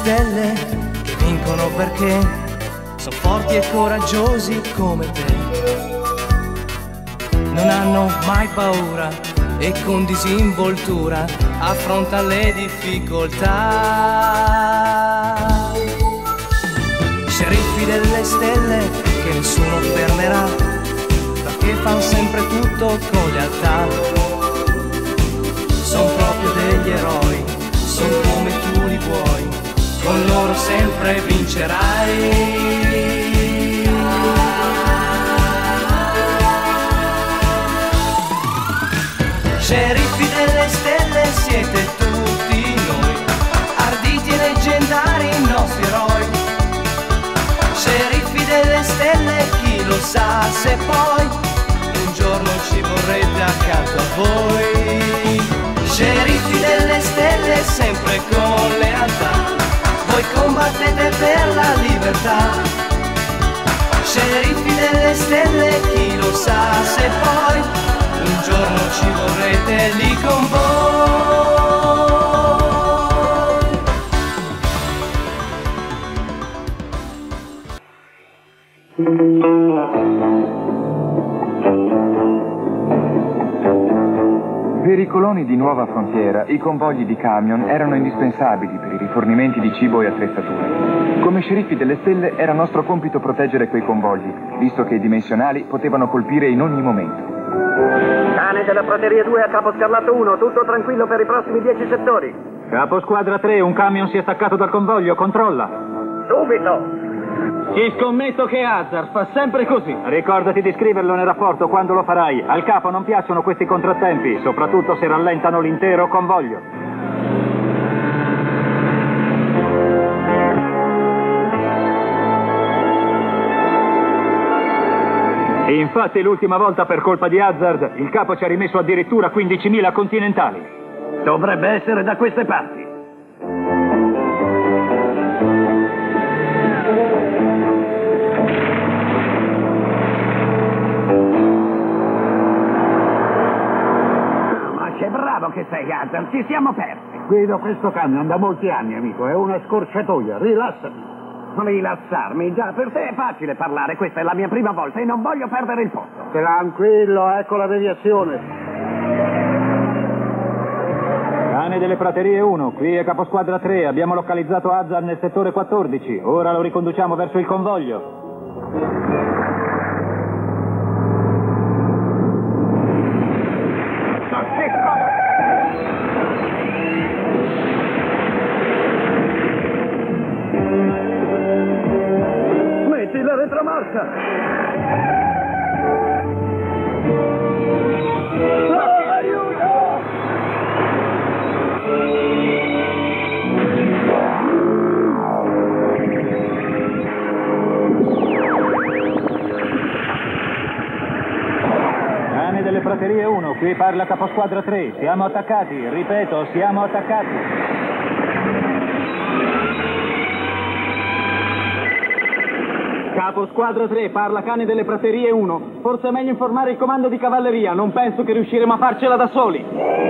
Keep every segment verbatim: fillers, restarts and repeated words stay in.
stelle che vincono perché sono forti e coraggiosi come te. Non hanno mai paura e con disinvoltura affronta le difficoltà. Sceriffi delle stelle che nessuno fermerà, perché fanno sempre tutto con lealtà. Sono proprio degli eroi, sono come tu li vuoi, con loro sempre vincerai. Sceriffi delle stelle siete tutti noi, arditi e leggendari i nostri eroi. Sceriffi delle stelle, chi lo sa se poi un giorno ci vorrete accanto a voi. Sceriffi delle stelle, sempre con lealtà, voi combattete per la libertà. Sceriffi delle stelle, chi lo sa se poi un giorno ci vorrete lì con voi. Per i coloni di Nuova Frontiera, i convogli di camion erano indispensabili per i rifornimenti di cibo e attrezzature. Come sceriffi delle stelle era nostro compito proteggere quei convogli, visto che i dimensionali potevano colpire in ogni momento. Cane della prateria due a capo scarlato uno, tutto tranquillo per i prossimi dieci settori. Capo squadra tre, un camion si è staccato dal convoglio, controlla. Subito! Ci scommetto che Hazard fa sempre così. Ricordati di scriverlo nel rapporto quando lo farai. Al capo non piacciono questi contrattempi, soprattutto se rallentano l'intero convoglio. Infatti l'ultima volta per colpa di Hazard il capo ci ha rimesso addirittura quindicimila continentali. Dovrebbe essere da queste parti. Ma che bravo che sei, Hazard, ci siamo persi. Guido questo camion da molti anni, amico, è una scorciatoia, rilassati. Rilassarmi? Già, per te è facile parlare, questa è la mia prima volta e non voglio perdere il posto. Tranquillo, ecco la deviazione. Cane delle praterie uno, qui è caposquadra tre, abbiamo localizzato Hazard nel settore quattordici, ora lo riconduciamo verso il convoglio. La retromarcia! Aiuto! Cane delle praterie uno, qui parla caposquadra tre, siamo attaccati, ripeto, siamo attaccati. Capo squadra tre, parla cane delle praterie uno. Forse è meglio informare il comando di cavalleria, non penso che riusciremo a farcela da soli.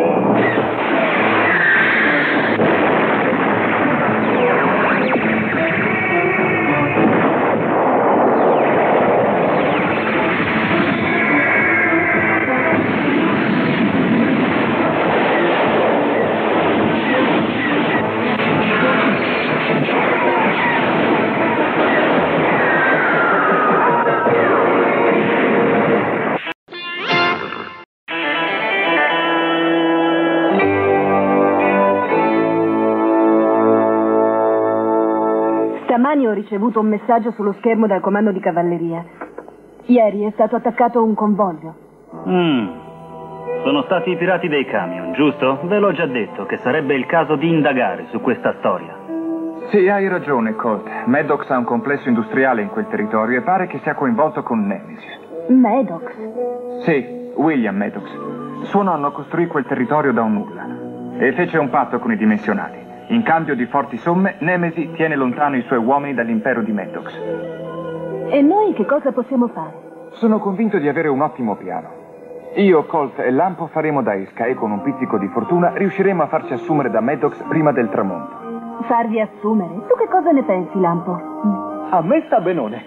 Stamani ho ricevuto un messaggio sullo schermo dal comando di cavalleria. Ieri è stato attaccato un convoglio. Mm. Sono stati i pirati dei camion, giusto? Ve l'ho già detto che sarebbe il caso di indagare su questa storia. Sì, hai ragione, Colt. Maddox ha un complesso industriale in quel territorio e pare che sia coinvolto con Nemesis. Maddox? Sì, William Maddox. Suo nonno costruì quel territorio da un nulla e fece un patto con i dimensionali. In cambio di forti somme, Nemesis tiene lontano i suoi uomini dall'impero di Maddox. E noi che cosa possiamo fare? Sono convinto di avere un ottimo piano. Io, Colt e Lampo faremo da esca e con un pizzico di fortuna riusciremo a farci assumere da Maddox prima del tramonto. Farvi assumere? Tu che cosa ne pensi, Lampo? A me sta benone.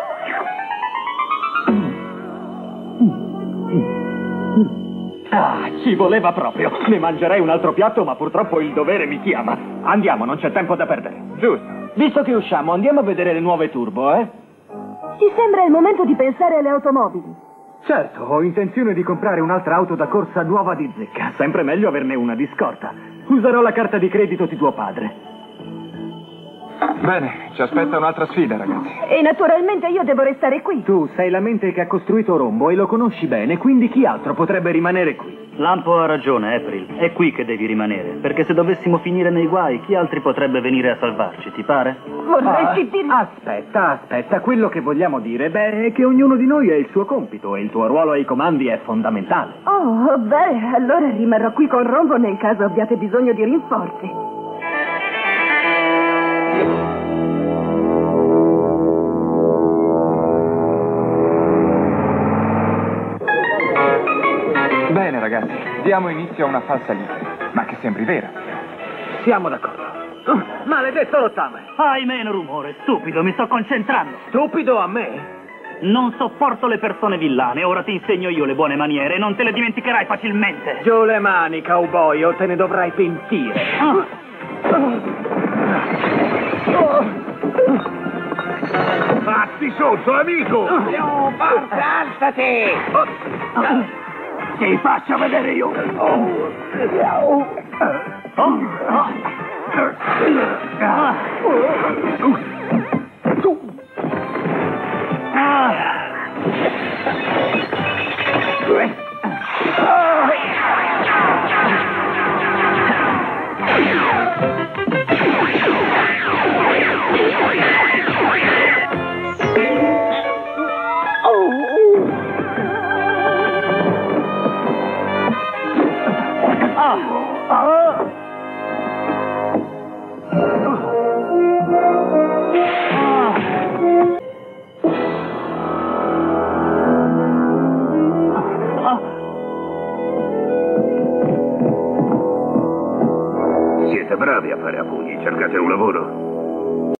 Ah, ci voleva proprio. Ne mangerei un altro piatto, ma purtroppo il dovere mi chiama. Andiamo, non c'è tempo da perdere. Giusto. Visto che usciamo, andiamo a vedere le nuove turbo, eh? Ci sembra il momento di pensare alle automobili. Certo, ho intenzione di comprare un'altra auto da corsa nuova di zecca. Sempre meglio averne una di scorta. Userò la carta di credito di tuo padre. Bene, ci aspetta un'altra sfida, ragazzi. E naturalmente io devo restare qui. Tu sei la mente che ha costruito Rombo e lo conosci bene, quindi chi altro potrebbe rimanere qui? Lampo ha ragione, April. È qui che devi rimanere, perché se dovessimo finire nei guai, chi altri potrebbe venire a salvarci, ti pare? Vorresti dire... Ah, aspetta, aspetta. Quello che vogliamo dire, beh, è che ognuno di noi ha il suo compito e il tuo ruolo ai comandi è fondamentale. Oh, beh, allora rimarrò qui con Rombo nel caso abbiate bisogno di rinforzi. Bene, ragazzi, diamo inizio a una falsa lite, ma che sembri vera. Siamo d'accordo. Oh, maledetto rottame! Fai meno rumore, stupido, mi sto concentrando. Stupido a me? Non sopporto le persone villane, ora ti insegno io le buone maniere e non te le dimenticherai facilmente. Giù le mani, cowboy, o te ne dovrai pentire. Ah. Fatti sotto, amico! Più, forza, alzati! Ti faccio vedere io! Oh. Oh. Ah. Ah. Siete bravi a fare a pugni, cercate un lavoro.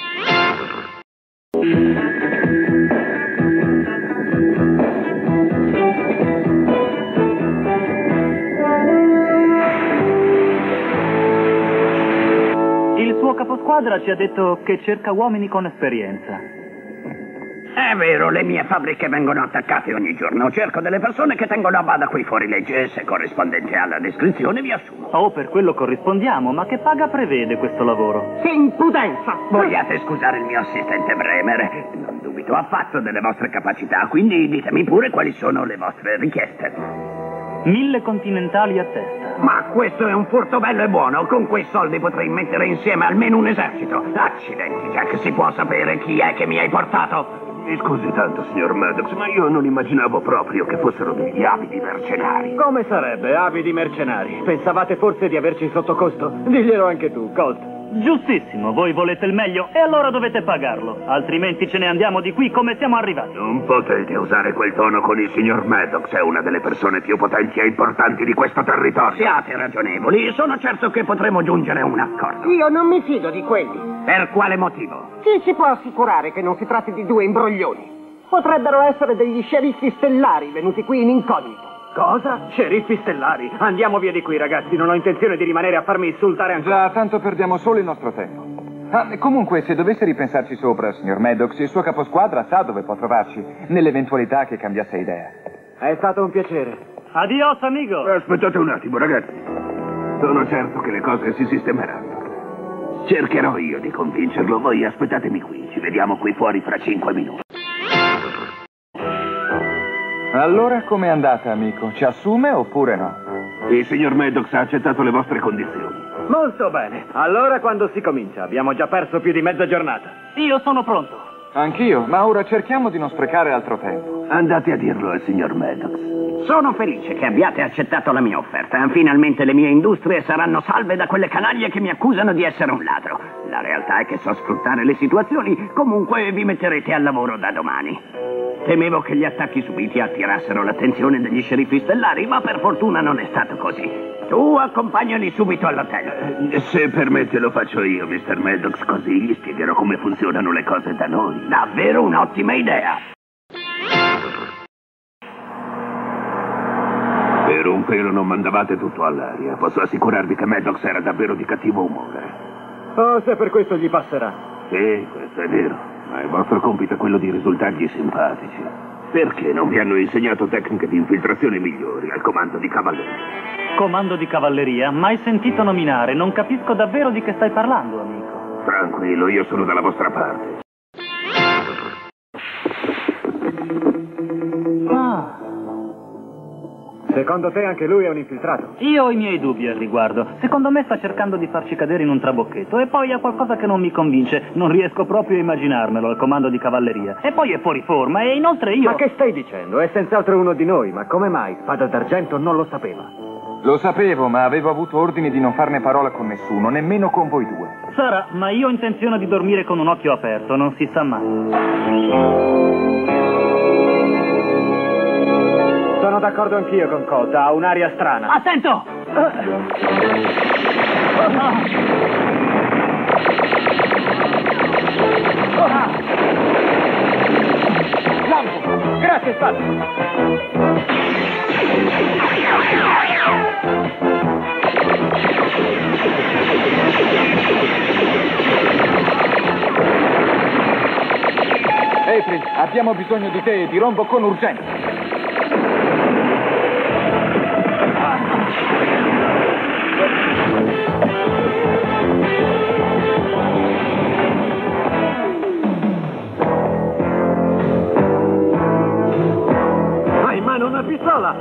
Il suo caposquadra ci ha detto che cerca uomini con esperienza. È vero, le mie fabbriche vengono attaccate ogni giorno. Cerco delle persone che tengono a bada qui fuori legge e se corrispondente alla descrizione vi assumo. Oh, per quello corrispondiamo, ma che paga prevede questo lavoro? Che impudenza! Vogliate scusare il mio assistente Bremer. Non dubito affatto delle vostre capacità, quindi ditemi pure quali sono le vostre richieste. Mille continentali a testa. Ma questo è un furto bello e buono. Con quei soldi potrei mettere insieme almeno un esercito. Accidenti, Jack, si può sapere chi è che mi hai portato? Mi scusi tanto, signor Maddox, ma io non immaginavo proprio che fossero degli abili mercenari. Come sarebbe, abili mercenari? Pensavate forse di averci sotto costo? Diglielo anche tu, Colt. Giustissimo, voi volete il meglio e allora dovete pagarlo, altrimenti ce ne andiamo di qui come siamo arrivati. Non potete usare quel tono con il signor Maddox, è una delle persone più potenti e importanti di questo territorio. Siate ragionevoli, sono certo che potremo giungere a un accordo. Io non mi fido di quelli. Per quale motivo? Chi ci può assicurare che non si tratti di due imbroglioni? Potrebbero essere degli sceriffi stellari venuti qui in incognito. Cosa? Sceriffi stellari? Andiamo via di qui, ragazzi. Non ho intenzione di rimanere a farmi insultare ancora. Già, tanto perdiamo solo il nostro tempo. Ah, comunque, se dovesse ripensarci sopra, signor Maddox, il suo caposquadra sa dove può trovarci, nell'eventualità che cambiasse idea. È stato un piacere. Adios, amigo. Aspettate un attimo, ragazzi. Sono certo che le cose si sistemeranno. Cercherò io di convincerlo. Voi aspettatemi qui. Ci vediamo qui fuori fra cinque minuti. Allora, com'è andata, amico? Ci assume oppure no? Il signor Maddox ha accettato le vostre condizioni. Molto bene. Allora quando si comincia? Abbiamo già perso più di mezza giornata. Io sono pronto. Anch'io, ma ora cerchiamo di non sprecare altro tempo. Andate a dirlo al signor Maddox. Sono felice che abbiate accettato la mia offerta. Finalmente le mie industrie saranno salve da quelle canaglie che mi accusano di essere un ladro. La realtà è che so sfruttare le situazioni. Comunque vi metterete al lavoro da domani. Temevo che gli attacchi subiti attirassero l'attenzione degli sceriffi stellari, ma per fortuna non è stato così. Tu accompagnali subito all'hotel. Eh, Se permette lo faccio io, mister Maddox, così gli spiegherò come funzionano le cose da noi. Davvero un'ottima idea. Per un pelo non mandavate tutto all'aria. Posso assicurarvi che Maddox era davvero di cattivo umore. Oh, se per questo gli passerà. Sì, questo è vero. Ma il vostro compito è quello di risultargli simpatici. Perché non vi hanno insegnato tecniche di infiltrazione migliori al comando di cavalleria? Comando di cavalleria? Mai sentito nominare? Non capisco davvero di che stai parlando, amico. Tranquillo, io sono dalla vostra parte. Ah. Secondo te anche lui è un infiltrato? Io ho i miei dubbi al riguardo. Secondo me sta cercando di farci cadere in un trabocchetto. E poi ha qualcosa che non mi convince. Non riesco proprio a immaginarmelo al comando di cavalleria. E poi è fuori forma e inoltre io... Ma che stai dicendo? È senz'altro uno di noi, ma come mai Spada d'Argento non lo sapeva? Lo sapevo, ma avevo avuto ordini di non farne parola con nessuno, nemmeno con voi due. Sarà, ma io ho intenzione di dormire con un occhio aperto, non si sa mai. Sono d'accordo anch'io con Cotta, ha un'aria strana. Attento! Lampo! Grazie, Spada! April, abbiamo bisogno di te e di rombo con urgenza. Hai in mano una pistola!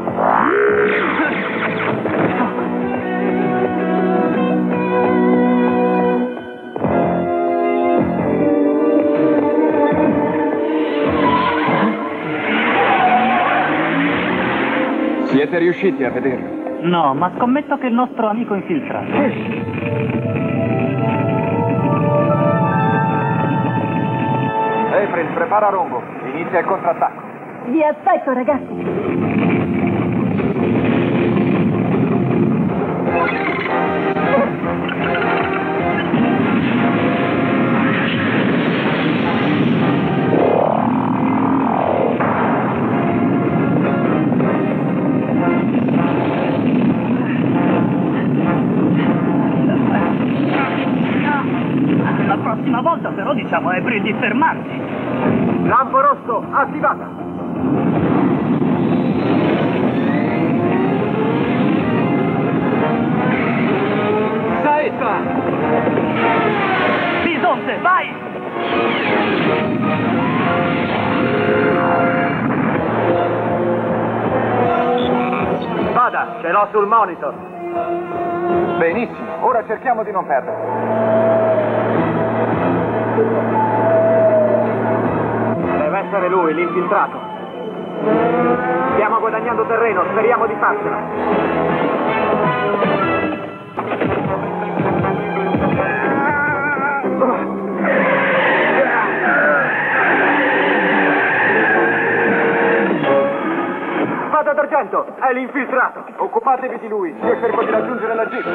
Siete riusciti a vederlo? No, ma scommetto che il nostro amico infiltrato. April, prepara rombo. Inizia il contrattacco. Vi aspetto, ragazzi. La prossima volta però diciamo a April di fermarsi. Lampo rosso, attivata! Saetta! Bisonte, vai! Spada, ce l'ho sul monitor. Benissimo, ora cerchiamo di non perdere. Deve essere lui, l'infiltrato. Stiamo guadagnando terreno, speriamo di farcela. Spada d'Argento, è l'infiltrato. Occupatevi di lui, io cerco di raggiungere la jeep.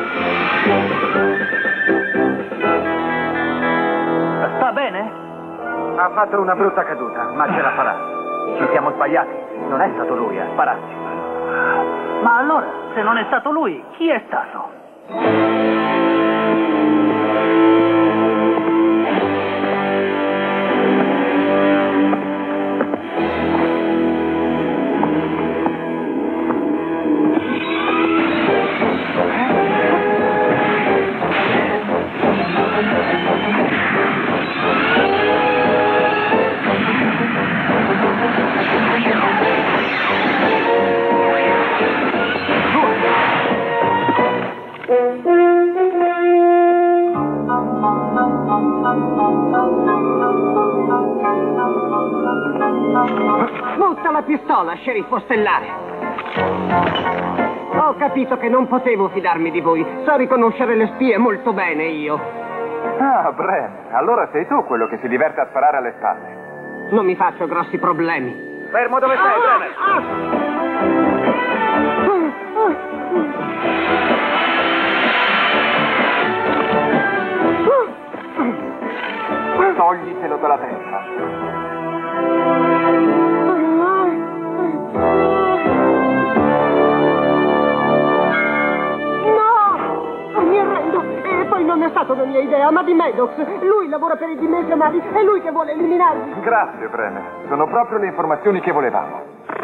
Sta bene? Ha fatto una brutta caduta, ma ce la farà. Ci siamo sbagliati. Non è stato lui a spararci. Ma allora, se non è stato lui, chi è stato? Butta la pistola, sceriffo stellare. Ho capito che non potevo fidarmi di voi. So riconoscere le spie molto bene io. Ah, Bren, allora sei tu quello che si diverte a sparare alle spalle. Non mi faccio grossi problemi. Fermo dove sei, Bremer! Toglitelo dalla testa. No! Mi arrendo. E poi non è stata una mia idea, ma di Maddox. Lui lavora per i dimensionali, è lui che vuole eliminarmi. Grazie, Bremer. Sono proprio le informazioni che volevamo.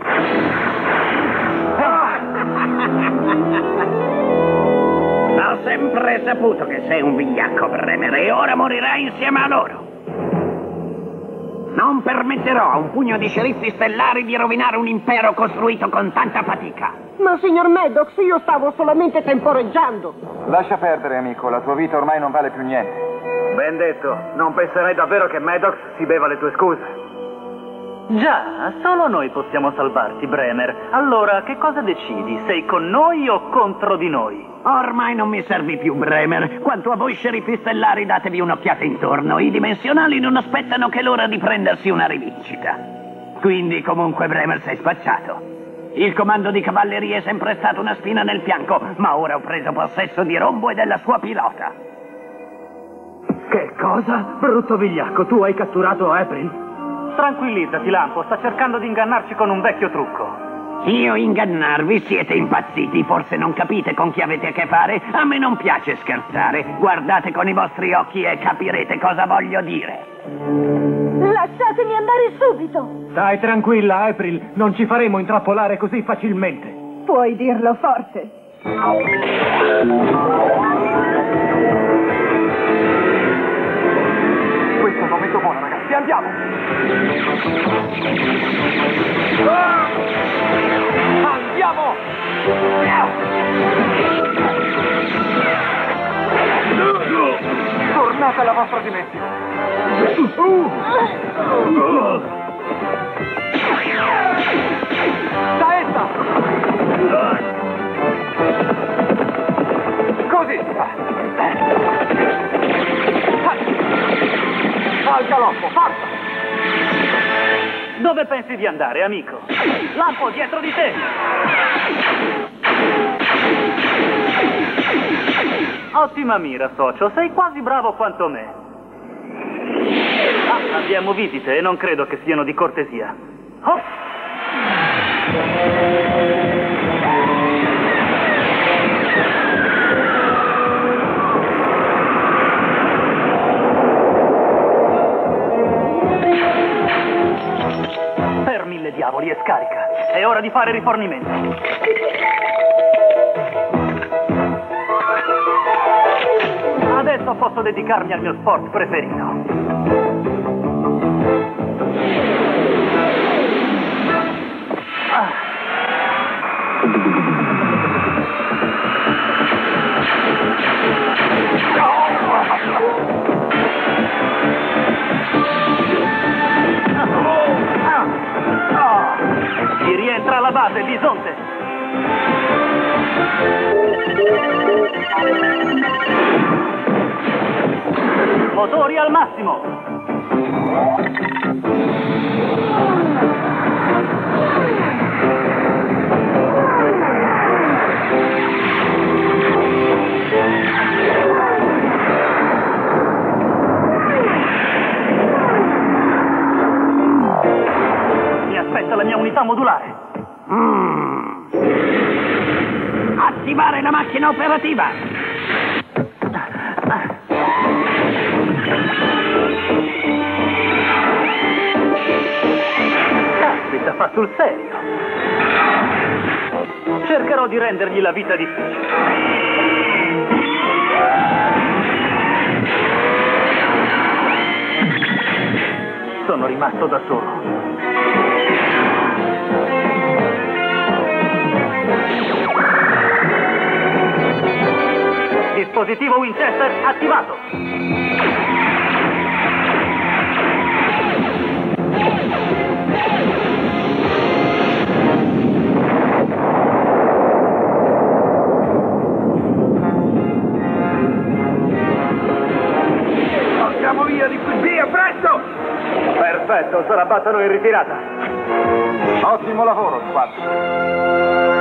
Ho sempre saputo che sei un vigliacco, Bremer, e ora morirai insieme a loro. Non permetterò a un pugno di sceriffi stellari di rovinare un impero costruito con tanta fatica. Ma signor Maddox, io stavo solamente temporeggiando. Lascia perdere, amico. La tua vita ormai non vale più niente. Ben detto. Non penserai davvero che Maddox si beva le tue scuse? Già, solo noi possiamo salvarti, Bremer. Allora, che cosa decidi? Sei con noi o contro di noi? Ormai non mi servi più, Bremer. Quanto a voi sceriffi stellari, datevi un'occhiata intorno. I dimensionali non aspettano che l'ora di prendersi una rivincita. Quindi, comunque, Bremer, sei spacciato. Il comando di cavalleria è sempre stato una spina nel fianco, ma ora ho preso possesso di Rombo e della sua pilota. Che cosa? Brutto vigliacco, tu hai catturato April? Tranquillizzati, Lampo, sta cercando di ingannarci con un vecchio trucco. Io ingannarvi? Siete impazziti, forse non capite con chi avete a che fare? A me non piace scherzare. Guardate con i vostri occhi e capirete cosa voglio dire. Lasciatemi andare subito! Stai tranquilla, April, non ci faremo intrappolare così facilmente. Puoi dirlo forte. Questo è il momento buono, ragazzi. Andiamo! Ah! Andiamo! Tornate alla vostra dimensione. Saetta! Così! Al galoppo, forza! Dove pensi di andare, amico? Lampo, dietro di te! Ottima mira, socio. Sei quasi bravo quanto me. Ah, abbiamo visite e non credo che siano di cortesia. Oh! Per mille diavoli, e scarica. È ora di fare rifornimento. Adesso posso dedicarmi al mio sport preferito. Ah. Si rientra alla base, Bisonte. Motori al massimo. Mi aspetta la mia unità modulare. Mm. Attivare la macchina operativa. Caspita, fa sul serio. Cercherò di rendergli la vita difficile. Sono rimasto da solo. Dispositivo Winchester attivato. Andiamo via di qui, via, presto! Perfetto, sarà battono in ritirata. Ottimo lavoro, squadra.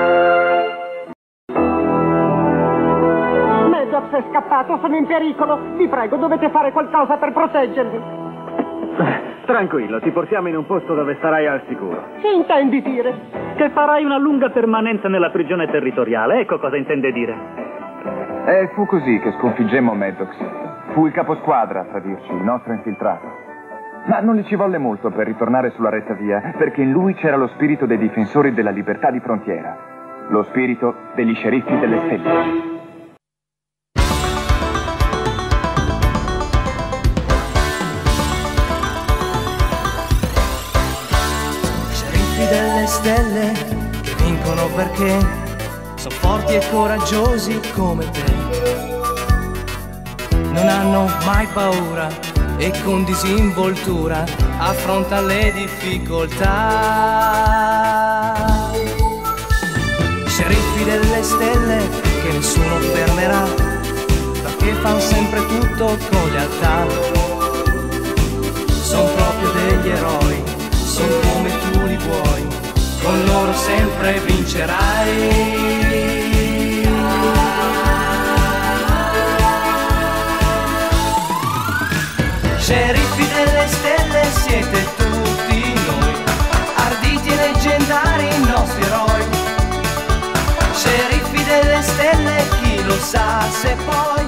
Maddox è scappato, sono in pericolo. Vi prego, dovete fare qualcosa per proteggermi. Tranquillo, ti portiamo in un posto dove starai al sicuro. Che intendi dire? Che farai una lunga permanenza nella prigione territoriale, ecco cosa intende dire. E fu così che sconfiggemmo Maddox. Fu il caposquadra a tradirci, il nostro infiltrato. Ma non gli ci volle molto per ritornare sulla retta via, perché in lui c'era lo spirito dei difensori della libertà di frontiera. Lo spirito degli sceriffi delle stelle. Delle stelle che vincono perché sono forti e coraggiosi come te. Non hanno mai paura e con disinvoltura affronta le difficoltà. Sceriffi delle stelle che nessuno fermerà, perché fanno sempre tutto con lealtà. Sono proprio degli eroi, sono come tu li vuoi, con loro sempre vincerai. Sceriffi delle stelle siete tutti noi, arditi e leggendari i nostri eroi. Sceriffi delle stelle, chi lo sa se poi